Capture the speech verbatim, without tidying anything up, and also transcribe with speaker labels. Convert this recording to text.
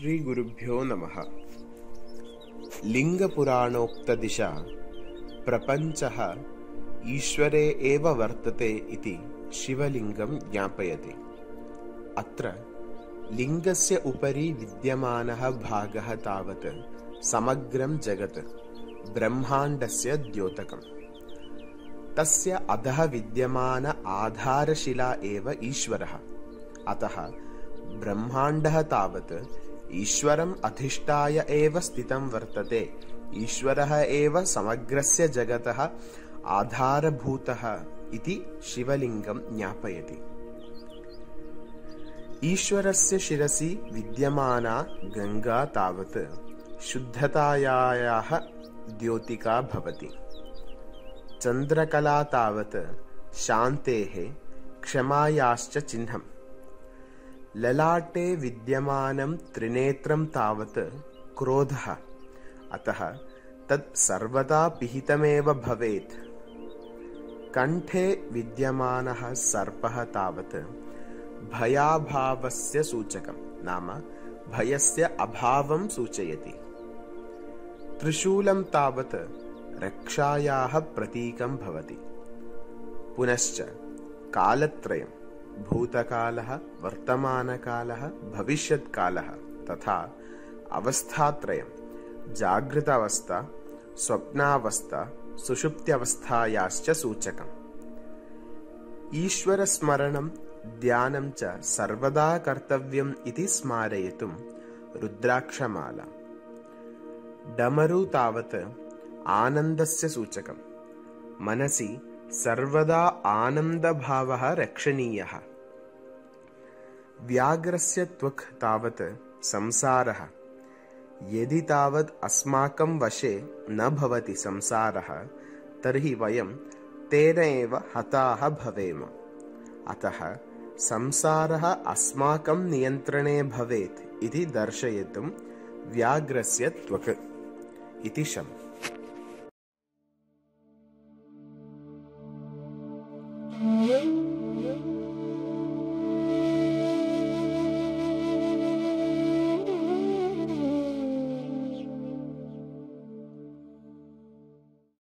Speaker 1: श्री गुरुभ्यो नमः। लिंगपुराणोक्तदिशा प्रपंचः ईश्वरे एव वर्तते इति शिवलिंगं ज्ञापयति। अत्र लिंगस्य उपरि विद्यमानः भागः तावत् समग्रं जगत् ब्रह्माण्डस्य द्योतकम्। तस्य अधः विद्यमान आधारशिला एव ईश्वरः। अतः ब्रह्माण्डः तावत् ईश्वरम् अधिष्ठाय एव स्थितं वर्तते। ईश्वरः एव समग्रस्य जगतः आधारभूतः इति शिवलिंगं ज्ञापयति। ईश्वरस्य शिरसि विद्यमाना गंगा तावत् शुद्धतायाः द्योतिका भवति। चन्द्रकला तावत् शान्तेः क्षमायाश्च चिह्नम्। ललाटे विद्यमानं त्रिनेत्रं तावत् क्रोधः। अतः तत् सर्वदा पिहितमेव भवेत्। कण्ठे विद्यमानः सर्पः तावत् भयाभावस्य सूचकं, नाम भयस्य अभावं सूचयति। त्रिशूलं तावत् रक्षायाः प्रतीकं भवति। पुनश्च कालत्रयं भूतकालः, वर्तमानकालः, भविष्यत्कालः तथा अवस्थात्रयं जागृतावस्था, स्वप्नावस्था, सुषुप्त्यवस्थायाश्च सूचकम्। ईश्वरस्मरणं ध्यानं च सर्वदा कर्तव्यम् इति स्मारयितुं रुद्राक्षमाला। डमरू तावत् आनन्दस्य सूचकम्। मनसि सर्वदा आनन्दभावः रक्षणीयः। व्याघ्रस्य त्वक् तावत् संसारः। यदि तावत् अस्माकं वशे न भवति संसारः, तर्हि वयं तेन एव हताः भवेम। अतः संसारः अस्माकं नियन्त्रणे भवेत् इति दर्शयितुं व्याघ्रस्य त्वक् इति शम्।